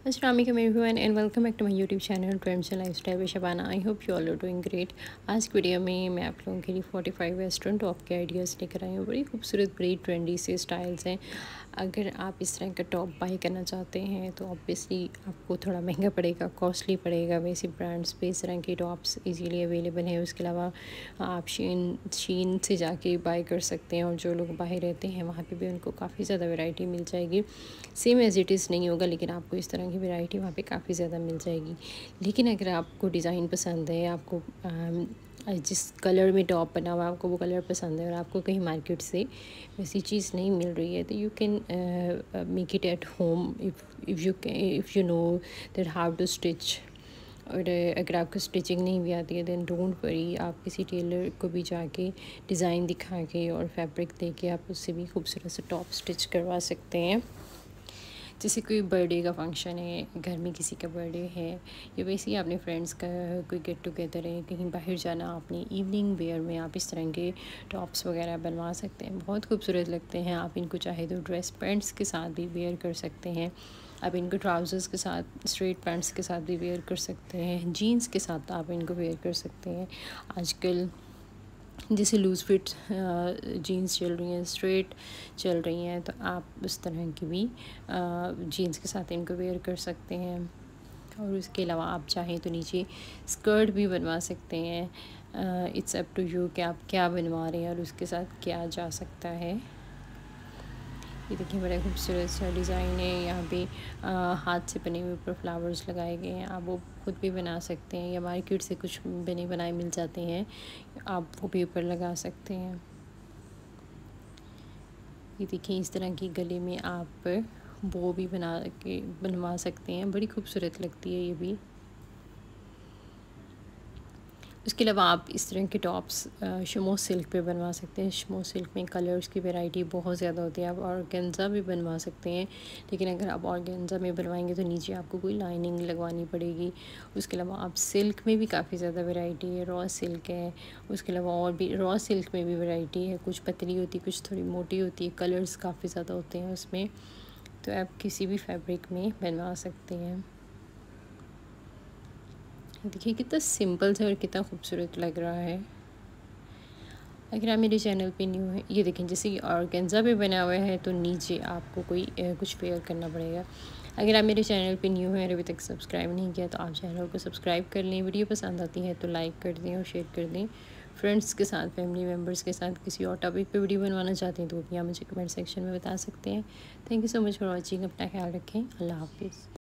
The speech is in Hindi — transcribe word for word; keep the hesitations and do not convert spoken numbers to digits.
अस्सलाम वालेकुम everyone and welcome back to my YouTube channel trends and lifestyle with Shabana. I hope you all are doing great. आज की वीडियो में मैं आप लोगों के लिए फोर्टी फाइव वेस्टर्न टॉप के आइडियाज़ लेकर आई हूँ। बड़ी खूबसूरत बड़ी ट्रेंडी से स्टाइल्स हैं। अगर आप इस तरह का टॉप बाई करना चाहते हैं तो ऑब्वियसली आपको थोड़ा महंगा पड़ेगा, कॉस्टली पड़ेगा। वैसे ब्रांड्स पे इस तरह के टॉप्स इजीली अवेलेबल हैं। उसके अलावा आप शीन शीन से जाके बाई कर सकते हैं, और जो लोग बाहर रहते हैं वहाँ पे भी उनको काफ़ी ज़्यादा वैरायटी मिल जाएगी। सेम एज़ इट इज़ नहीं होगा, लेकिन आपको इस तरह की वैरायटी वहाँ पे काफ़ी ज़्यादा मिल जाएगी। लेकिन अगर आपको डिज़ाइन पसंद है, आपको जिस कलर में टॉप बना हुआ आपको वो कलर पसंद है, और आपको कहीं मार्केट से वैसी चीज़ नहीं मिल रही है, तो you can make it at home if if you if you know that how to stitch. और अगर आपको स्टिचिंग नहीं भी आती है देन डोंट वरी, आप किसी टेलर को भी जाके डिज़ाइन दिखा के और फैब्रिक दे के आप उससे भी खूबसूरत से टॉप स्टिच करवा सकते हैं। जैसे कोई बर्थडे का फंक्शन है, घर में किसी का बर्थडे है, या वैसे ही अपने फ्रेंड्स का कोई गेट टुगेदर है, कहीं बाहर जाना, अपनी इवनिंग वेयर में आप इस तरह के टॉप्स वगैरह बनवा सकते हैं। बहुत खूबसूरत लगते हैं। आप इनको चाहे तो ड्रेस पैंट्स के साथ भी वेयर कर सकते हैं। आप इनको ट्राउज़र्स के साथ, स्ट्रेट पैंट्स के साथ भी वेयर कर सकते हैं। जीन्स के साथ आप इनको वेयर कर सकते हैं। आजकल जैसे लूज़ फिट जीन्स चल रही हैं, स्ट्रेट चल रही हैं, तो आप उस तरह की भी जीन्स के साथ इनको वेयर कर सकते हैं। और उसके अलावा आप चाहें तो नीचे स्कर्ट भी बनवा सकते हैं। इट्स अप टू यू कि आप क्या बनवा रहे हैं और उसके साथ क्या जा सकता है। ये देखिए बड़ा खूबसूरत सा डिज़ाइन है। यहाँ पे आ, हाथ से बने हुए ऊपर फ्लावर्स लगाए गए हैं। आप वो खुद भी बना सकते हैं, या मार्केट से कुछ बने बनाए मिल जाते हैं, आप वो भी ऊपर लगा सकते हैं। ये देखिए इस तरह की गले में आप वो भी बना के बनवा सकते हैं। बड़ी खूबसूरत लगती है ये भी। उसके अलावा आप इस तरह के टॉप्स शमो सिल्क पे बनवा सकते हैं। शमो सिल्क में कलर्स की वैरायटी बहुत ज़्यादा होती है। आप ऑर्गेन्जा भी बनवा सकते हैं, लेकिन अगर आप ऑर्गेन्जा में बनवाएंगे तो नीचे आपको कोई लाइनिंग लगवानी पड़ेगी। उसके अलावा आप सिल्क में भी काफ़ी ज़्यादा वैरायटी है। रॉ सिल्क है, उसके अलावा और भी रॉ सिल्क में भी वैरायटी है। कुछ पतली होती है, कुछ थोड़ी मोटी होती है। कलर्स काफ़ी ज़्यादा होते हैं उसमें, तो आप किसी भी फैब्रिक में बनवा सकते हैं। देखिए कितना सिंपल से और कितना खूबसूरत लग रहा है। अगर आप मेरे चैनल पे न्यू है, ये देखें जैसे कि ऑर्गेन्जा पे बना हुआ है, तो नीचे आपको कोई ए, कुछ वेयर करना पड़ेगा। अगर आप मेरे चैनल पे न्यू हैं और अभी तक सब्सक्राइब नहीं किया तो आप चैनल को सब्सक्राइब कर लें। वीडियो पसंद आती है तो लाइक कर दें और शेयर कर दें। फ्रेंड्स के साथ, फैमिली मेम्बर्स के साथ किसी और टॉपिक पे वीडियो बनवाना चाहते हैं तो भी आप मुझे कमेंट सेक्शन में बता सकते हैं। Thank you so much for watching. अपना ख्याल रखें। अल्लाह हाफिज़।